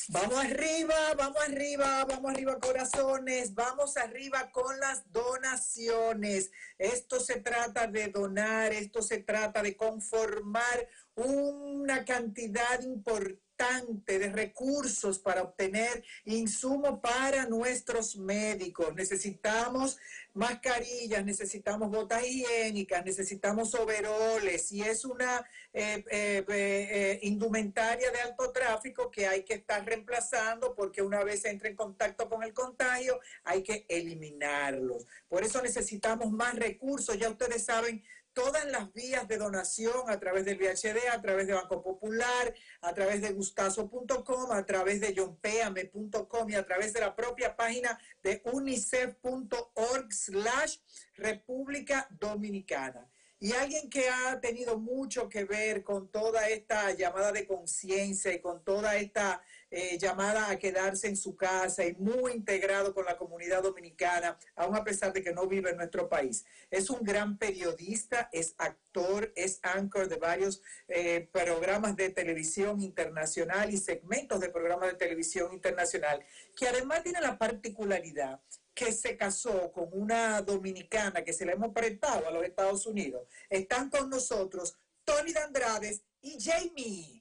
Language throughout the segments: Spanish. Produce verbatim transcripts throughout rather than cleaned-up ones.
Vamos arriba, vamos arriba, vamos arriba corazones, vamos arriba con las donaciones. Esto se trata de donar, esto se trata de conformar una cantidad importante de recursos para obtener insumos para nuestros médicos. Necesitamos mascarillas, necesitamos botas higiénicas, necesitamos overoles y es una eh, eh, eh, indumentaria de alto tráfico que hay que estar reemplazando porque una vez entra en contacto con el contagio hay que eliminarlos. Por eso necesitamos más recursos. Ya ustedes saben todas las vías de donación a través del V H D, a través de Banco Popular, a través de gustazo punto com, a través de yompeame punto com y a través de la propia página de unicef punto org slash República Dominicana. Y alguien que ha tenido mucho que ver con toda esta llamada de conciencia y con toda esta eh, llamada a quedarse en su casa y muy integrado con la comunidad dominicana, aun a pesar de que no vive en nuestro país. Es un gran periodista, es actor, es anchor de varios eh, programas de televisión internacional y segmentos de programas de televisión internacional, que además tiene la particularidad que se casó con una dominicana que se le hemos prestado a los Estados Unidos. Están con nosotros Tony de Andrades y Jamie.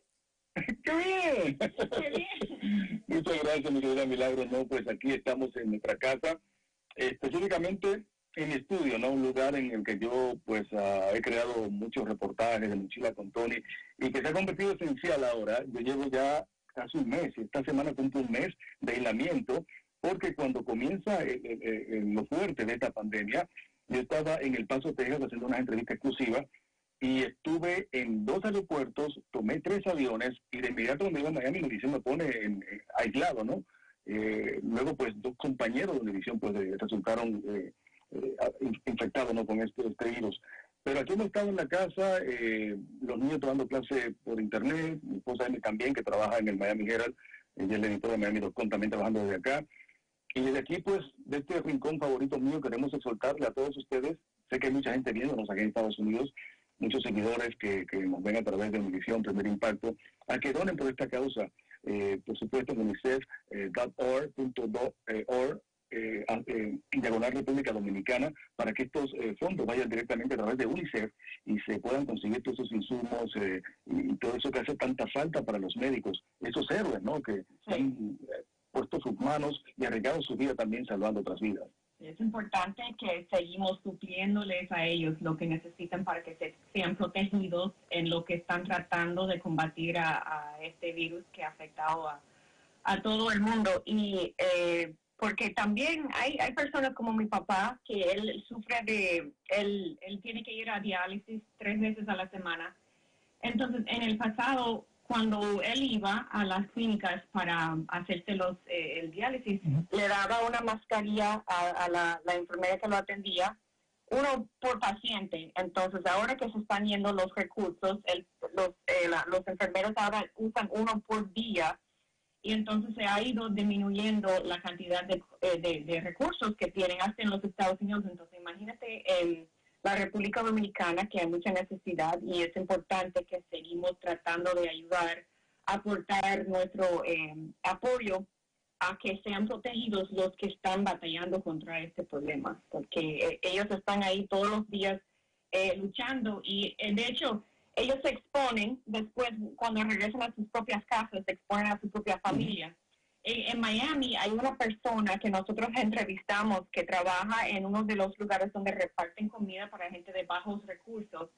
¡Qué bien! ¡Qué bien! Muchas gracias, mi querida Milagro. No, pues aquí estamos en nuestra casa, específicamente en mi estudio, ¿no? Un lugar en el que yo, pues, uh, he creado muchos reportajes de Mochila con Tony y que se ha convertido esencial ahora. Yo llevo ya casi un mes, esta semana cumplo un mes de aislamiento, porque cuando comienza eh, eh, eh, lo fuerte de esta pandemia, yo estaba en El Paso, Texas, haciendo una entrevista exclusiva y estuve en dos aeropuertos, tomé tres aviones y de inmediato cuando iba a Miami, Univisión me pone en, eh, aislado, ¿no? Eh, luego, pues, dos compañeros de Univisión pues, eh, resultaron eh, eh, infectados, ¿no? Con este, este virus. Pero aquí hemos estado en la casa, eh, los niños tomando clase por internet, mi esposa Amy también, que trabaja en el Miami Herald, ella es la editora de Miami punto com, también trabajando desde acá. Y desde aquí, pues, de este rincón favorito mío, queremos exhortarle a todos ustedes. Sé que hay mucha gente viéndonos aquí en Estados Unidos, muchos seguidores que, que nos ven a través de Univisión, Primer Impacto, a que donen por esta causa. Eh, por supuesto, en unicef punto org punto org, eh, eh, diagonal República Dominicana, para que estos eh, fondos vayan directamente a través de UNICEF y se puedan conseguir todos esos insumos eh, y, y todo eso que hace tanta falta para los médicos, esos héroes, ¿no? Que sí. han eh, puesto sus manos y arriesgado su vida también salvando otras vidas. Es importante que seguimos supliéndoles a ellos lo que necesitan para que se, sean protegidos en lo que están tratando de combatir a, a este virus que ha afectado a, a todo el mundo. Y eh, porque también hay, hay personas como mi papá, que él sufre de, él, él tiene que ir a diálisis tres veces a la semana. Entonces, en el pasado, cuando él iba a las clínicas para hacerse los, eh, el diálisis, uh-huh. le daba una mascarilla a, a la, la enfermera que lo atendía, uno por paciente. Entonces, ahora que se están yendo los recursos, el, los, eh, la, los enfermeros ahora usan uno por día, y entonces se ha ido disminuyendo la cantidad de, eh, de, de recursos que tienen hasta en los Estados Unidos. Entonces, imagínate en la República Dominicana, que hay mucha necesidad y es importante que seguimos tratando de ayudar, aportar nuestro eh, apoyo a que sean protegidos los que están batallando contra este problema, porque eh, ellos están ahí todos los días eh, luchando y eh, de hecho ellos se exponen después cuando regresan a sus propias casas, se exponen a su propia familia. Eh, en Miami hay una persona que nosotros entrevistamos que trabaja en uno de los lugares donde reparten comida para gente de bajos recursos.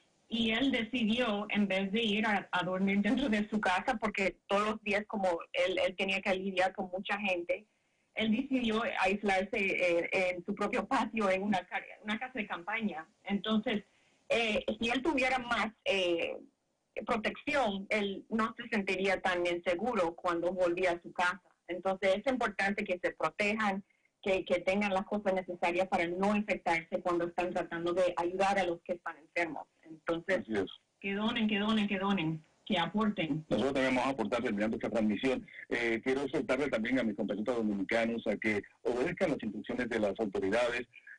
Y él decidió, en vez de ir a, a dormir dentro de su casa, porque todos los días como él, él tenía que lidiar con mucha gente, él decidió aislarse eh, en su propio patio en una, una casa de campaña. Entonces, eh, si él tuviera más eh, protección, él no se sentiría tan inseguro cuando volvía a su casa. Entonces, es importante que se protejan, que, que tengan las cosas necesarias para no infectarse cuando están tratando de ayudar a los que están enfermos. Entonces, que donen, que donen, que donen, que aporten. Nosotros también vamos a aportar terminando esta transmisión. Eh, quiero soltarle también a mis compañeros dominicanos a que obedezcan las instrucciones de las autoridades.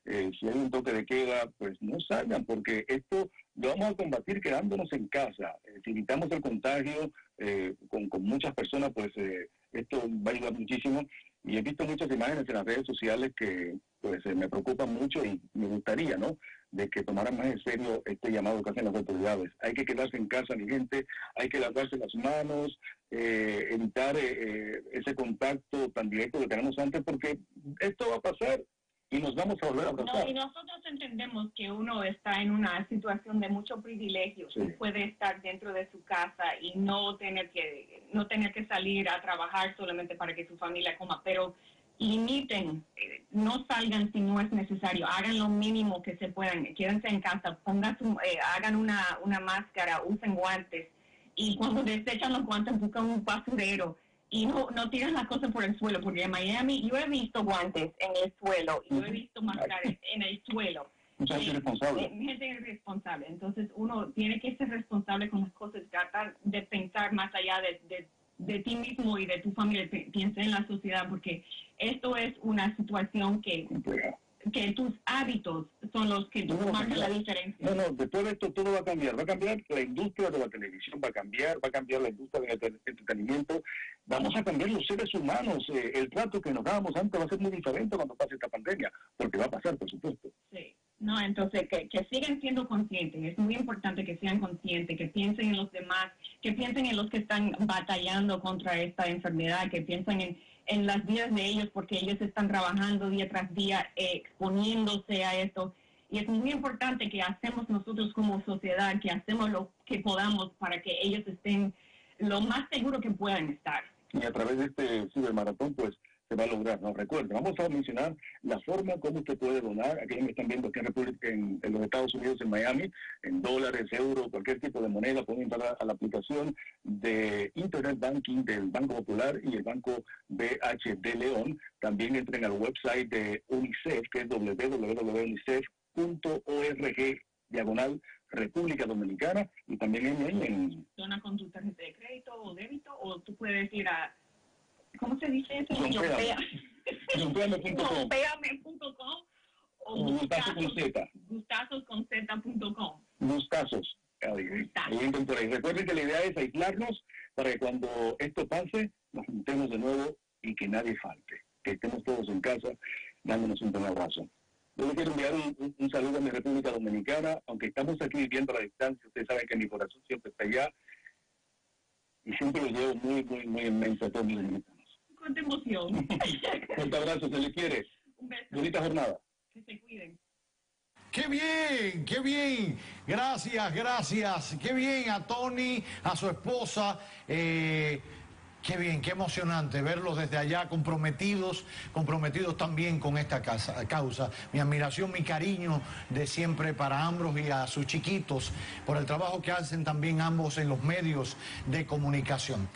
eh, si hay un toque de queda, pues no salgan, porque esto lo vamos a combatir quedándonos en casa. Eh, si evitamos el contagio eh, con, con muchas personas, pues eh, esto va a ayudar muchísimo. Y he visto muchas imágenes en las redes sociales que pues eh, me preocupan mucho y me gustaría, ¿no?, de que tomaran más en serio este llamado que hacen las autoridades. Hay que quedarse en casa, mi gente, hay que lavarse las manos, eh, evitar eh, eh, ese contacto tan directo que tenemos antes, porque esto va a pasar y nos vamos a volver a abrazar. No, y nosotros entendemos que uno está en una situación de mucho privilegio, sí. Puede estar dentro de su casa y no tener que no tener que salir a trabajar solamente para que su familia coma, pero limiten, eh, no salgan si no es necesario, hagan lo mínimo que se puedan, quédense en casa, pongan su, eh, hagan una, una máscara, usen guantes, y cuando desechan los guantes buscan un basurero y no, no tiran las cosas por el suelo, porque en Miami yo he visto guantes en el suelo, y yo he visto máscaras en el suelo. Mucha gente irresponsable. Gente irresponsable. Entonces uno tiene que ser responsable con las cosas, tratar de pensar más allá de, de, de ti mismo y de tu familia, piensa en la sociedad, porque esto es una situación que, que tus hábitos son los que no, marcan la diferencia. No, no, después de esto todo va a cambiar. Va a cambiar la industria de la televisión, va a cambiar, va a cambiar la industria del entretenimiento. Vamos a cambiar los seres humanos. Eh, el trato que nos dábamos antes va a ser muy diferente cuando pase esta pandemia, porque va a pasar, por supuesto. Sí. No, entonces que, que sigan siendo conscientes, es muy importante que sean conscientes, que piensen en los demás, que piensen en los que están batallando contra esta enfermedad, que piensen en, en las vidas de ellos, porque ellos están trabajando día tras día, eh, exponiéndose a esto. Y es muy importante que hacemos nosotros como sociedad, que hacemos lo que podamos para que ellos estén lo más seguros que puedan estar. Y a través de este cibermaratón, pues, se va a lograr, ¿no? Recuerden, vamos a mencionar la forma como usted puede donar. Aquellos que están viendo aquí en, República, en, en los Estados Unidos, en Miami, en dólares, euros, cualquier tipo de moneda, pueden entrar a, a la aplicación de Internet Banking del Banco Popular y el Banco B H D León. También entren al website de UNICEF, que es doble u doble u doble u punto unicef punto org, diagonal República Dominicana, y también en... en Dona con tu tarjeta de crédito o débito, o tú puedes ir a... ¿Cómo se dice eso? Yompéame punto com. Yompéame punto com o Gustazos con Z. Gustazos con Z punto com. Gustazos. Ahí entren por ahí. Recuerden que la idea es aislarnos para que cuando esto pase nos juntemos de nuevo y que nadie falte. Que estemos todos en casa dándonos un buen abrazo. Yo le quiero enviar un, un, un saludo a mi República Dominicana. Aunque estamos aquí viviendo a la distancia, ustedes saben que mi corazón siempre está allá. Y siempre lo llevo muy, muy, muy inmenso a todos mis dominicanos. Cuánta emoción. Un abrazo, se les quiere. Un beso. Bonita jornada. Que se cuiden. ¡Qué bien! ¡Qué bien! Gracias, gracias. ¡Qué bien a Tony, a su esposa! Eh, ¡Qué bien, qué emocionante verlos desde allá comprometidos, comprometidos también con esta casa, causa! Mi admiración, mi cariño de siempre para ambos y a sus chiquitos por el trabajo que hacen también ambos en los medios de comunicación.